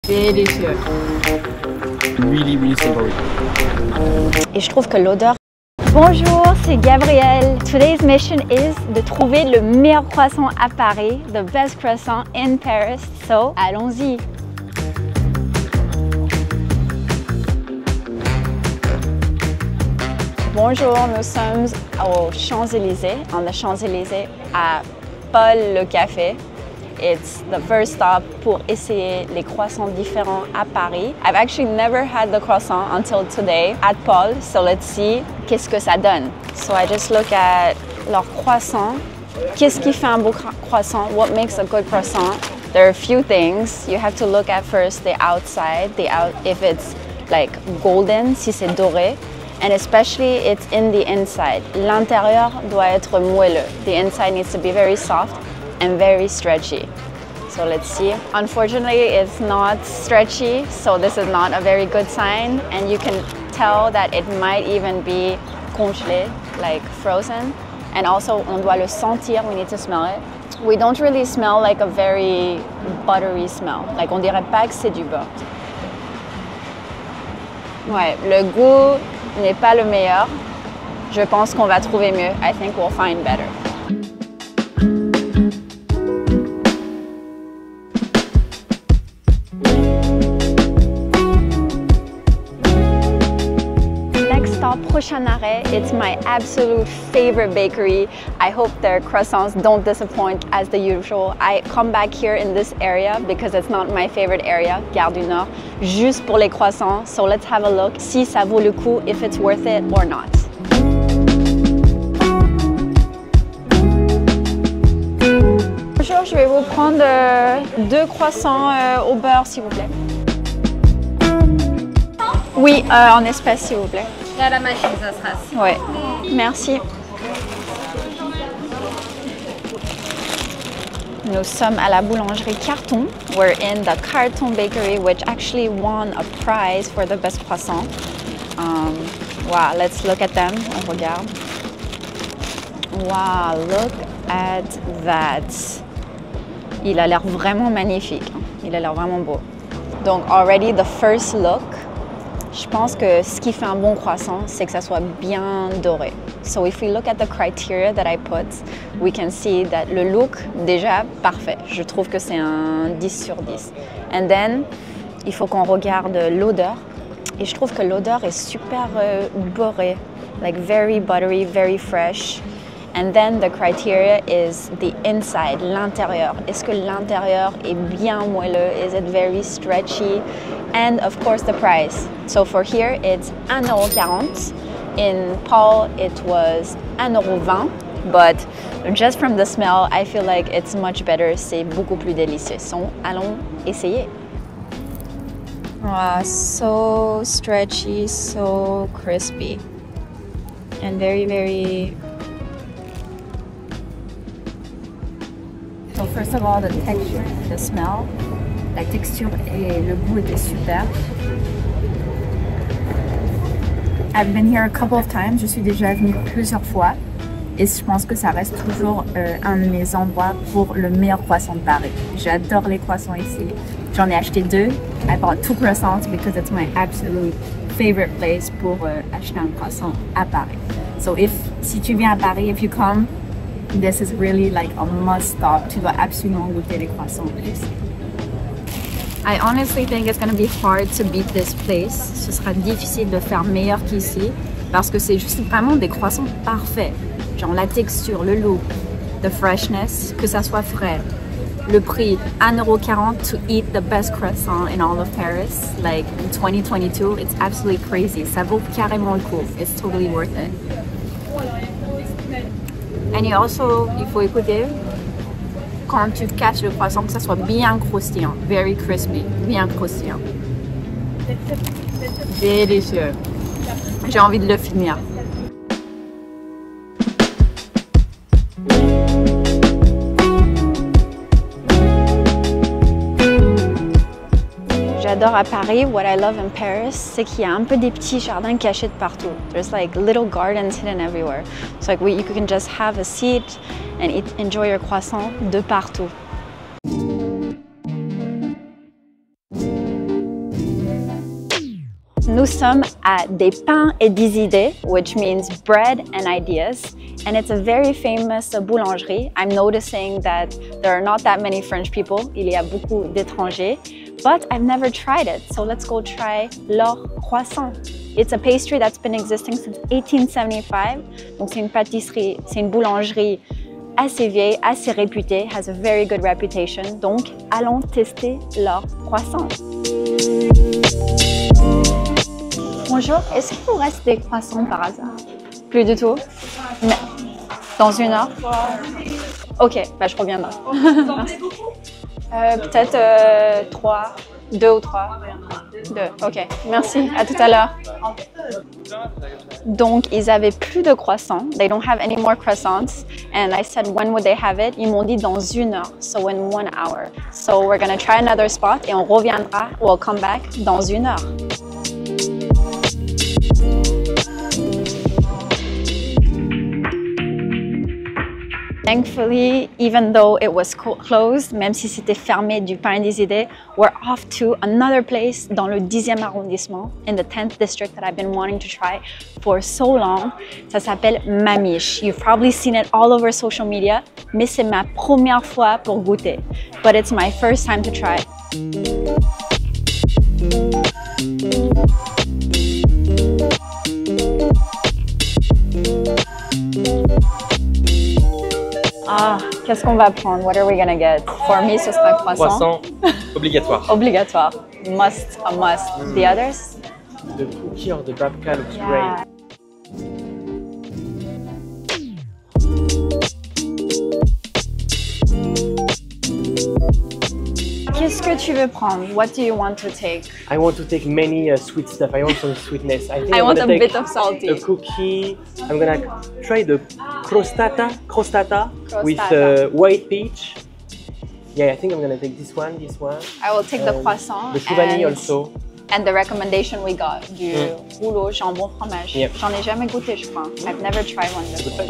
Délicieux. Really, really savory. Et je trouve que l'odeur... Bonjour, c'est Gabrielle. Today's mission is de trouver le meilleur croissant à Paris, the best croissant in Paris. So, allons-y. Bonjour, nous sommes aux Champs-Élysées, on the Champs-Élysées à Paul le Café. It's the first stop pour essayer les croissants différents à Paris. I've actually never had the croissant until today at Paul, so let's see qu'est-ce que ça donne. So I just look at leur croissant. Qu'est-ce qui fait un beau croissant? What makes a good croissant? There are a few things. You have to look at first the outside, if it's like golden, si c'est doré. And especially it's in the inside. L'intérieur doit être moelleux. The inside needs to be very soft and very stretchy. So let's see. Unfortunately, it's not stretchy, so this is not a very good sign. And you can tell that it might even be congelé, like frozen. And also, on doit le sentir, we need to smell it. We don't really smell like a very buttery smell. Like, on dirait pas que c'est du beurre. Ouais, le goût n'est pas le meilleur. Je pense qu'on va trouver mieux. I think we'll find better. Next stop, prochain arrêt. It's my absolute favorite bakery. I hope their croissants don't disappoint as the usual. I come back here in this area because it's not my favorite area, Gare du Nord, juste pour les croissants. So let's have a look, si ça vaut le coup, if it's worth it or not. Bonjour, je vais vous prendre 2 croissants au beurre, s'il vous plaît. Oui, en espèces, s'il vous plaît. Et à la machine, ça sera. Oui, merci. Nous sommes à la boulangerie Carton. We're in the Carton Bakery, which actually won a prize for the best croissant. Wow, let's look at them. On regarde. Wow, look at that. Il a l'air vraiment magnifique. Il a l'air vraiment beau. Donc, already the first look, je pense que ce qui fait un bon croissant, c'est que ça soit bien doré. So if we look at the criteria that I put, we can see that le look, déjà, parfait. Je trouve que c'est un 10 sur 10. And then, il faut qu'on regarde l'odeur. Et je trouve que l'odeur est super beurrée. Like very buttery, very fresh. And then the criteria is the inside, l'intérieur. Est-ce que l'intérieur est bien moelleux? Is it very stretchy? And of course the price. So for here it's 1,40 €. In Paul it was 1,20 €. But just from the smell, I feel like it's much better. C'est beaucoup plus délicieux. So allons essayer. Wow, so stretchy, so crispy. And very, very... So first of all, the texture, the smell, la texture et le goût étaient super. I've been here a couple of times, je suis déjà venue plusieurs fois et je pense que ça reste toujours un de mes endroits pour le meilleur croissant de Paris. J'adore les croissants ici. J'en ai acheté 2. I bought 2 croissants because it's my absolute favorite place pour acheter un croissant à Paris. So si tu viens à Paris, if you come, this is really like a must stop. Tu dois absolument goûter les croissants ici. I honestly think it's going to be hard to beat this place. Ce sera difficile de faire meilleur qu'ici parce que c'est juste vraiment des croissants parfaits. Genre la texture, le look, the freshness, que ça soit frais. Le prix, 1,40 € to eat the best croissant in all of Paris. Like in 2022, it's absolutely crazy. Ça vaut carrément le coup. It's totally worth it. And il faut écouter quand tu casses le croissant que ça soit bien croustillant, very crispy, bien croustillant. Délicieux. J'ai envie de le finir. J'adore à Paris, what I love in Paris, c'est qu'il y a un peu des petits jardins cachés de partout. There's like little gardens hidden everywhere. It's like you can just have a seat and enjoy your croissant de partout. Nous sommes à Des Pains et des Idées, which means bread and ideas. And it's a very famous boulangerie. I'm noticing that there are not that many French people. Il y a beaucoup d'étrangers. But I've never tried it. So let's go try leur croissant. It's a pastry that's been existing since 1875. Donc c'est une pâtisserie, c'est une boulangerie assez vieille, assez réputée, has a very good reputation. Donc allons tester leur croissant. Bonjour, est-ce qu'il vous reste des croissants par hasard? Plus du tout? Mais dans une heure? Ok, bah je reviendrai. Peut-être 3, 2 ou 3. 2, ok. Merci, à tout à l'heure. Donc, ils avaient plus de croissants. They don't have any more croissants. And I said, when would they have it? Ils m'ont dit dans une heure, so in 1 hour. So we're gonna try another spot et on reviendra, we'll come back dans une heure. Thankfully, even though it was closed, même si c'était fermé du Pain et des Idées, we're off to another place dans le 10e arrondissement, in the 10th district that I've been wanting to try for so long. Ça s'appelle Mamiche. You've probably seen it all over social media, mais c'est ma première fois pour goûter. But it's my first time to try. Ah, qu'est-ce qu'on va prendre? What are we gonna get? For me, ce sera croissant. Croissant, obligatoire. Obligatoire. Must, a must. The others? The cookie or the babka looks Yeah. great. Qu'est-ce que tu veux prendre? What do you want to take? I want to take many sweet stuff. I want some sweetness. I think I I'm want a gonna take bit of salty. a cookie. I'm gonna try the crostata with white peach. Yeah, I think I'm gonna take this one. I will take the croissant. The chouvani and, also. And the recommendation we got, du rouleau jambon fromage. Yep. J'en ai jamais goûté, je crois. I've never tried one before.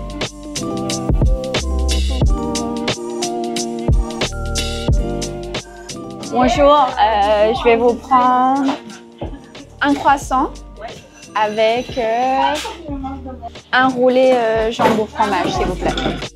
Bonjour, je vais vous prendre un croissant avec un roulé jambon fromage, s'il vous plaît.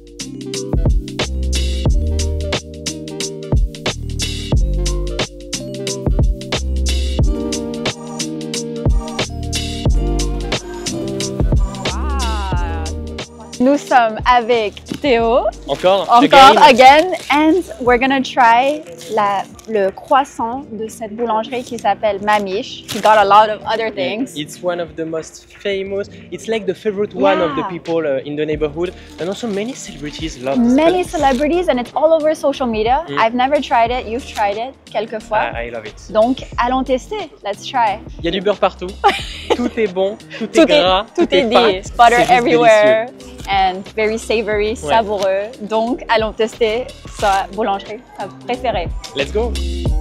Nous sommes avec Théo. Encore Again. And we're gonna try le croissant de cette boulangerie qui s'appelle Mamiche. He got a lot of other things. It's one of the most famous. It's like the favorite one of the people in the neighborhood, and also many celebrities love this. Many celebrities, and it's all over social media. I've never tried it. You've tried it quelques fois. I love it. Donc, allons tester. Let's try. Il y a du beurre partout. Tout est bon, tout est gras, tout est dit. fat. Butter C'est juste everywhere. délicieux. And very savory, savoureux. Donc, allons tester sa boulangerie préférée. Let's go.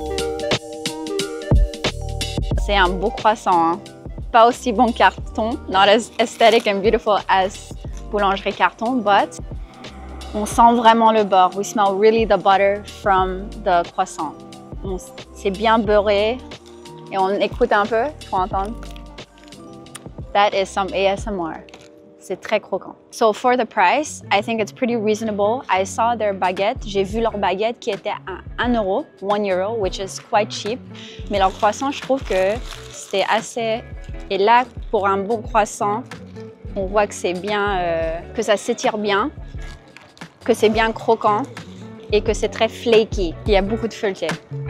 C'est un beau croissant, hein. Pas aussi bon carton, not as aesthetic and beautiful as boulangerie carton, but on sent vraiment le beurre. We smell really the butter from the croissant. C'est bien beurré et on écoute un peu pour entendre. That is some ASMR. C'est très croquant. So for the price, I think it's pretty reasonable. I saw their baguette. J'ai vu leur baguette qui était à 1 euro, 1 euro, which is quite cheap. Mais leur croissant, je trouve que c'était assez... Et là, pour un bon croissant, on voit que c'est bien, que ça s'étire bien, que c'est bien croquant et que c'est très flaky. Il y a beaucoup de feuilleté.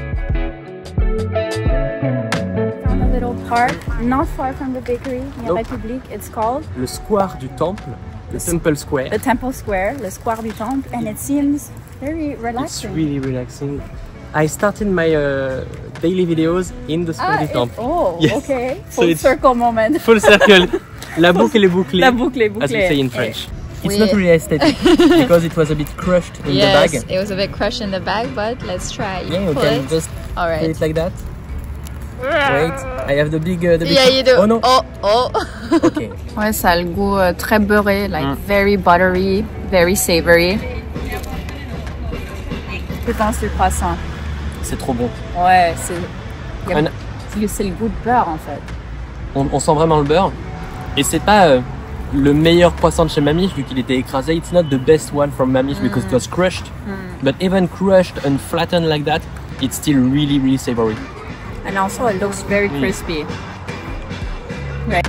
Little park, not far from the bakery, near République. It's called Le square du Temple, the Temple Square. the Temple Square, le square du Temple, and it seems very It's relaxing. really relaxing. I started my daily videos in the square du Temple. Oh, Yes. okay. So Full it's- circle moment. Full circle. La boucle est bouclée. La boucle est bouclée. As we say in French. It's Oui. not really aesthetic because it was a bit crushed in the bag. it was a bit crushed in the bag, but let's try. Yeah, you can just All put right. it like that. Wait, I have the big. Yeah, you do. Oh no. Oh. Okay. Ouais, ça a le goût très beurré, like very buttery, very savory. Que penses du croissant? C'est trop bon. Ouais, c'est... C'est le goût de beurre en fait. On sent vraiment le beurre. Et c'est pas le meilleur croissant de chez Mamiche vu qu'il était écrasé. It's not the best one from Mamiche because it was crushed. But even crushed and flattened like that, it's still really, really savory. And also it looks very crispy. Right.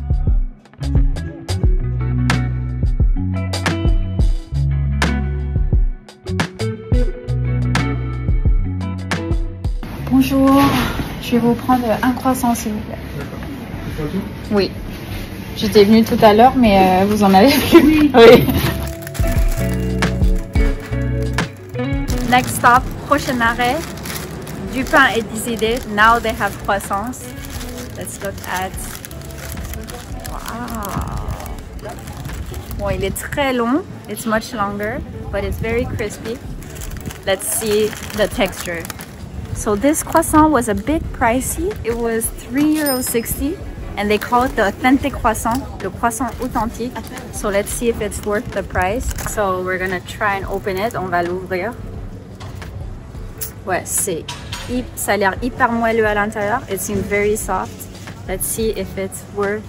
Bonjour, je vais vous prendre un croissant s'il vous plaît. D'accord. Oui. J'étais venue tout à l'heure mais vous en avez plus. Oui. Next stop, prochain arrêt. Du pain et des idées. Now they have croissants. Let's look at. Wow. Bon, il est très long. It's much longer, but it's very crispy. Let's see the texture. So this croissant was a bit pricey. It was €3.60 and they call it the authentic croissant, le croissant authentique. So let's see if it's worth the price. So we're gonna try and open it. On va l'ouvrir. Ouais, ça a l'air hyper moelleux à l'intérieur. It seems very soft. Let's see if it's worth.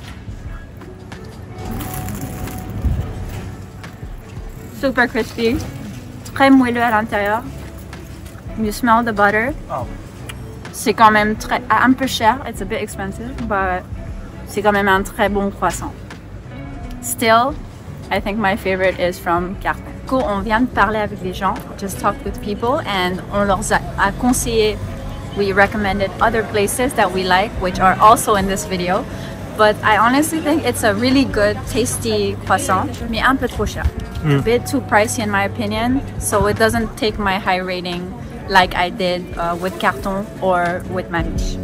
Super crispy. Très moelleux à l'intérieur. You smell the butter. Oh. C'est quand même un peu cher. It's a bit expensive, but c'est quand même un très bon croissant. Still, I think my favorite is from Carton. On vient de parler avec les gens, just talked with people, and on leur a conseillé. We recommended other places that we like, which are also in this video. But I honestly think it's a really good, tasty croissant, mais un peu trop cher. A bit too pricey in my opinion, so it doesn't take my high rating like I did with Carton or with Mamiche.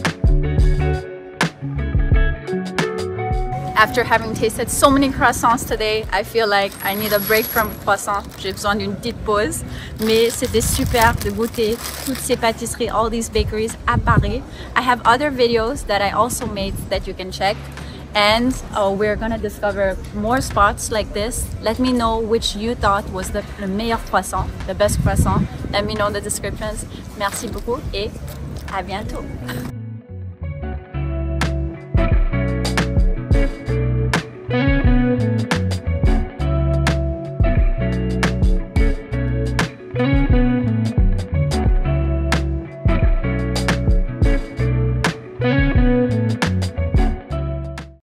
After having tasted so many croissants today, I feel like I need a break from croissants. J'ai besoin d'une petite pause, mais c'était super de goûter toutes ces pâtisseries, all these bakeries à Paris. I have other videos that I also made that you can check. And we're gonna discover more spots like this. Let me know which you thought was the meilleur croissant, the best croissant. Let me know in the descriptions. Merci beaucoup et à bientôt.